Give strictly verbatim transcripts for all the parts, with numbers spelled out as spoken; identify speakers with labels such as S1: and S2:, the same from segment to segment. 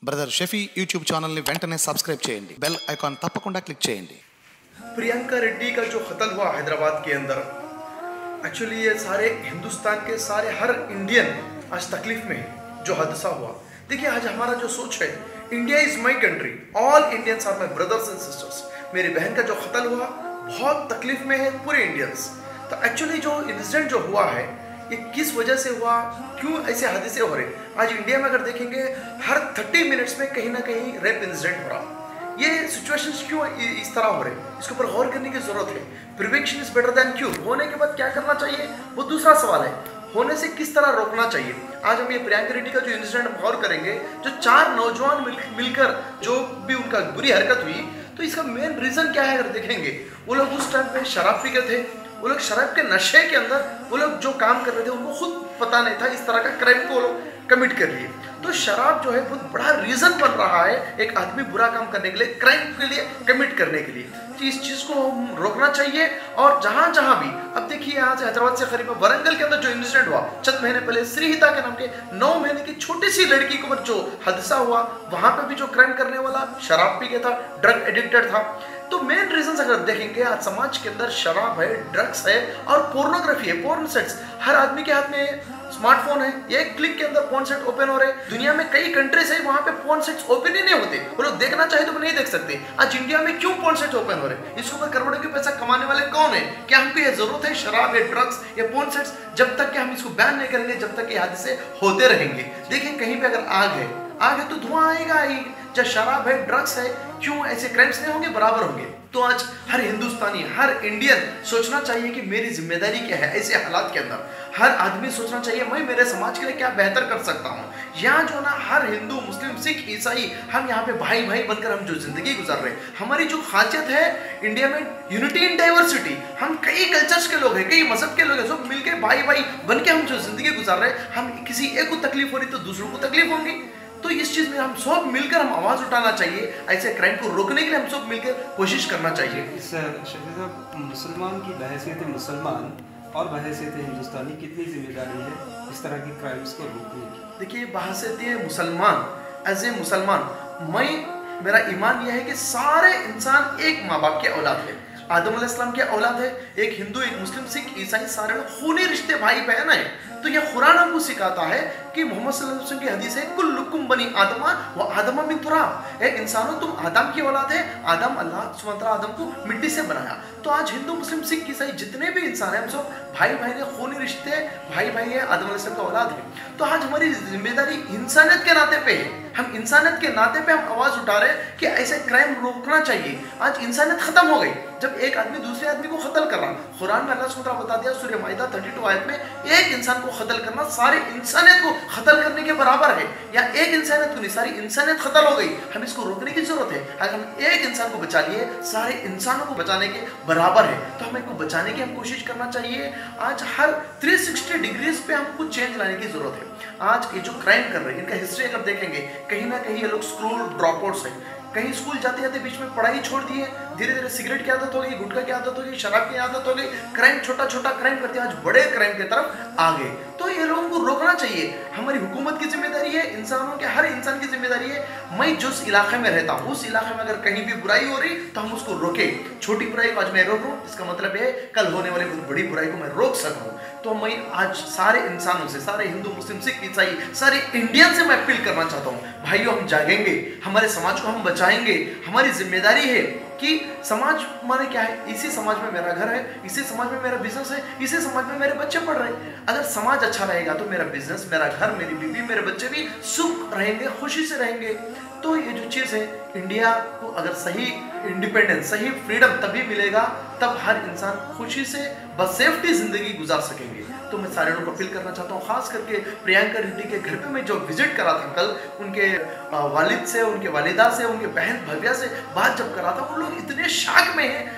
S1: Brother Shafi YouTube ఛానల్ని వెంటనే సబ్స్క్రైब చేయండి, బెల్ ఐకాన్ తప్పకుండా క్లిక్ చేయండి।
S2: प्रियंका रेड्डी का जो कत्ल हुआ हैदराबाद के अंदर, एक्चुअली ये सारे हिंदुस्तान के सारे हर इंडियन आज तकलीफ में है जो हादसा हुआ। देखिए आज हमारा जो सोच है, India is my country, all Indians are my brothers and sisters. मेरी बहन का जो कत्ल हुआ बहुत तकलीफ में है पूरे इंडियंस। तो एक्चुअली जो इंसिडेंट जो हुआ है ये किस वजह से हुआ, क्यों ऐसे हादसे हो रहे, आज इंडिया में अगर देखेंगे हर थर्टी मिनट्स में कहीं ना कहीं रेप इंसिडेंट हो रहा। ये सिचुएशंस क्यों इस तरह हो रहे, इसके ऊपर गौर करने की जरूरत है। Prevention is better than cure, होने के बाद क्या करना चाहिए वो दूसरा सवाल है, होने से किस तरह रोकना चाहिए। आज हम ये प्रियंका रेड्डी का जो इंसिडेंट गौर करेंगे, जो चार नौजवान मिल, मिलकर जो भी उनका बुरी हरकत हुई, तो इसका मेन रीजन क्या है अगर देखेंगे, वो लोग उस टाइम पे शराब पी के थे, वो लोग शराब के नशे के अंदर वो लोग जो काम कर रहे थे उनको खुद पता नहीं था, इस तरह का क्राइम को वो लोग कमिट कर लिए। तो शराब जो है बहुत बड़ा रीजन बन रहा है एक आदमी बुरा काम करने के लिए, क्राइम के लिए, कमिट करने के लिए। तो इस चीज़ को रोकना चाहिए। और जहाँ जहाँ भी, अब देखिए यहाँ से हैदराबाद से करीब वरंगल के अंदर जो इंसिडेंट हुआ चंद महीने पहले, श्रीहिता के नाम के नौ महीने की छोटी सी लड़की को जो हादसा हुआ, वहाँ पे भी जो क्राइम करने वाला शराब पी के था, ड्रग एडिक्टेड था। तो मेन रीजन अगर देखेंगे, आज समाज के अंदर शराब है, ड्रग्स है और पोर्नोग्राफी है, पोर्न सेट्स। हर आदमी के हाथ में स्मार्टफोन है, एक क्लिक के अंदर पोर्न सेट ओपन हो रहे। दुनिया में कई कंट्रीज है वहाँ पे पोर्न सेट्स ओपन ही नहीं होते, वो लोग देखना चाहे तो नहीं देख सकते। आज इंडिया में क्यों पोर्न सेट्स ओपन हो रहे, इसके ऊपर करोड़ों के पैसा कमाने वाले कौन है? क्या हमको ये जरूरत है शराब या ड्रग्स या पोर्न सेट्स? जब तक कि हम इसको बैन नहीं करेंगे, जब तक ये हादसे होते रहेंगे। देखिए कहीं पे अगर आग है, आग है तो धुआं आएगा ही। जब शराब है, ड्रग्स है, क्यों ऐसे क्राइम्स नहीं होंगे, बराबर होंगे। तो आज हर हिंदुस्तानी, हर इंडियन सोचना चाहिए कि मेरी जिम्मेदारी क्या है ऐसे हालात के अंदर। हर आदमी सोचना चाहिए मैं मेरे समाज के लिए क्या बेहतर कर सकता हूँ। यहाँ जो ना हर हिंदू, मुस्लिम, सिख, ईसाई, हम यहाँ पे भाई भाई बनकर हम जो जिंदगी गुजार रहे हैं, हमारी जो खासियत है इंडिया में यूनिटी इन डाइवर्सिटी, हम कई कल्चर्स के लोग हैं, कई मजहब के लोग हैं, सब मिलकर भाई भाई बन के हम जो जिंदगी गुजार रहे हैं, हम किसी एक को तकलीफ हो रही तो दूसरों को तकलीफ होंगी। तो इस चीज में हम सब मिलकर हम आवाज उठाना चाहिए, ऐसे क्राइम को रोकने के लिए हम सब मिलकर कोशिश करना चाहिए।
S3: इस शफी साहब, मुसलमान की बहैसियत मुसलमान और बहैसियत हिंदुस्तानी कितनी जिम्मेदारी है इस तरह की क्राइम्स को रोकने की?
S2: देखिए बहैसियत मुसलमान, एज ए मुसलमान, मैं मेरा ईमान यह है कि सारे इंसान एक माँ बाप के औलाद है, आदम अलैहिस्सलाम के औलाद है। एक हिंदू, एक मुस्लिम, सिख, ईसाई, सारे लोग खूनी रिश्ते, भाई बहन है। तो ये कुरान हमको सिखाता है कि मोहम्मद सल्लल्लाहु अलैहि वसल्लम की हदीस है, कुल्लुकुम बनी आदमा व आदम मिन तुराब, ए इंसानों तुम आदम की औलाद है, आदम अल्लाह सुब्हानहू व तआला आदम को मिट्टी से बनाया। तो आज हिंदू, मुस्लिम, सिख, ईसाई जितने भी इंसान हैं हम सब भाई भाई ने, खूनी रिश्ते, भाई भाई है, आदम अलैहिस्सलाम का औलाद है। तो आज हमारी जिम्मेदारी इंसानियत के नाते पे है, हम इंसानियत के नाते पे हम आवाज उठा रहे हैं कि ऐसे क्राइम रोकना चाहिए। आज इंसानियत खत्म हो गई जब एक आदमी दूसरे आदमी को कत्ल कर रहा। कुरान में अल्लाह सुब्हानहू व तआला बता दिया सूरह माइदा बत्तीस आयत में, एक इंसान को कत्ल करना सारे इंसानियत को कत्ल करने के बराबर है। या एक इंसानियत को नहीं, सारी इंसानियत कत्ल हो गई। हम इसको रोकने की जरूरत है। अगर हम एक इंसान को बचा लिए, सारे इंसानों को बचाने के बराबर है। तो हमें को बचाने की हम कोशिश करना चाहिए। आज हर तीन सौ साठ डिग्रीज पे हमको चेंज लाने की जरूरत है। आज ये जो क्राइम कर रहे हैं, इनका हिस्ट्री अगर देखेंगे, कहीं ना कहीं ये लोग स्कूल ड्रॉप आउट्स हैं, कहीं स्कूल जाते जाते बीच में पढ़ाई छोड़ दिए, धीरे धीरे सिगरेट की आदत हो गई, गुटखा की आदत हो गई, शराब की आदत हो गई, क्राइम छोटा छोटा क्राइम करते आज बड़े क्राइम की तरफ आ गए। तो ये लोगों को रोकना चाहिए। हमारी हुकूमत की जिम्मेदारी है, इंसानों के हर इंसान की जिम्मेदारी है। मैं जिस इलाके में रहता हूँ उस इलाके में अगर कहीं भी बुराई हो रही तो हम उसको रोके। छोटी बुराई को आज मैं रोक रहा हूँ, इसका मतलब है कल होने वाली बहुत बड़ी बुराई को मैं रोक सकूँ। तो मैं आज सारे इंसानों से, सारे हिंदू, मुस्लिम, सिख, ईसाई, सारे इंडियन से मैं अपील करना चाहता हूँ, भाइयों हम जागेंगे, हमारे समाज को हम बचाएंगे। हमारी जिम्मेदारी है कि समाज माने क्या है, इसी समाज में मेरा घर है, इसी समाज में मेरा बिजनेस है, इसी समाज में मेरे बच्चे पढ़ रहे हैं। अगर समाज अच्छा रहेगा तो मेरा बिजनेस, मेरा घर, मेरी बीवी, मेरे बच्चे भी सुख रहेंगे, खुशी से रहेंगे। तो ये जो चीज़ है, इंडिया को अगर सही इंडिपेंडेंस, सही फ्रीडम तभी मिलेगा तब हर इंसान खुशी से बसेफ्टी जिंदगी गुजार सकेंगे। तो मैं सारे लोगों को अपील करना चाहता हूँ, खास करके प्रियंका रेड्डी के घर पे मैं जो विजिट करा था कल, उनके वालिद से, उनके वालिदा से, उनके बहन भव्या से बात जब करा था, वो लोग इतने शाक में हैं, वो लोग अभी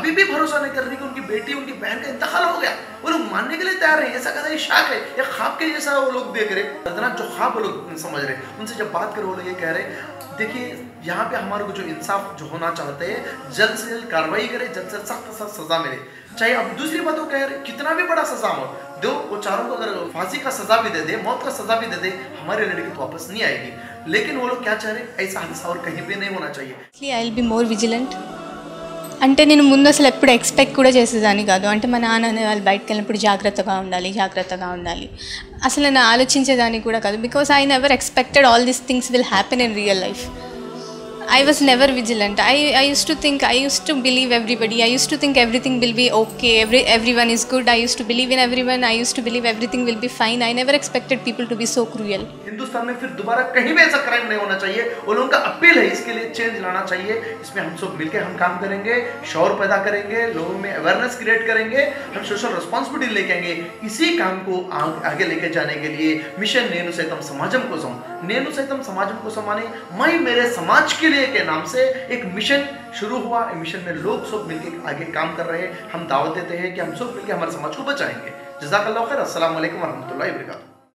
S2: अभी भी भरोसा नहीं कर रही कि उनकी बेटी उनकी बहन का इंतकाल हो गया। वो लोग मानने के लिए तैयार नहीं, ऐसा कहता है शाक है या ख्वाब के जैसा वो लोग देख रहे, दर्दनाक जो ख्वाब वो लोग समझ रहे। उनसे जब बात करो वो लोग ये कह रहे देखिए यहाँ पे हमारे को जो इंसाफ जो होना चाहते हैं, जल्द से जल्द कार्रवाई करे, जल्द से सख्त सख्त सजा मिले। चाहे अब दूसरी बात वो कह रहे कितना भी बड़ा सजा हो दो, वो चारों को अगर फांसी का सजा भी दे दे, मौत का सजा भी दे दे, हमारी लड़की तो वापस नहीं आएगी। लेकिन वो लोग क्या चाह रहे, ऐसा हादसा और कहीं भी नहीं होना चाहिए।
S4: I will be more vigilant. అంటే నేను ముందు అసలు ఎప్పుడు ఎక్స్పెక్ట్ కూడా చేసేదాన్ని కాదు. అంటే మా నాన్న అనే వాళ్ళు బయటకు వెళ్ళినప్పుడు జాగ్రత్తగా ఉండాలి జాగ్రత్తగా ఉండాలి అసలు నేను ఆలోచించేదాన్ని కూడా కాదు. Because I never expected all these things will happen in real life. I was never vigilant. I, I used to think, I used to believe everybody. I used to think everything will be okay, every everyone is good. I used to believe in everyone. I used to believe everything will be fine. I never expected people to be so cruel.
S2: Hindustan में फिर दोबारा कहीं भी ऐसा crime नहीं होना चाहिए और उनका अपील है इसके लिए चेंज लाना चाहिए। इसमें हम सब मिलकर हम काम करेंगे, शौर पैदा करेंगे, लोगों में अवेयरनेस क्रिएट करेंगे, हम सोशल रिस्पॉन्सिबिलिटी लेके आएंगे। इसी काम को आगे लेके जाने के लिए मिशन नेनु सैतम समाजम कोसम नेनु सैतम समाजम कोसम माने मैं मेरे समाज के लिए के नाम से एक मिशन शुरू हुआ। मिशन में लोग सब मिलकर आगे काम कर रहे हैं। हम दावत देते हैं कि हम सब मिलकर हमारे समाज को बचाएंगे। जज़ाकल्लाह खैर। अस्सलाम वालेकुम व रहमतुल्लाहि व बरकातहू।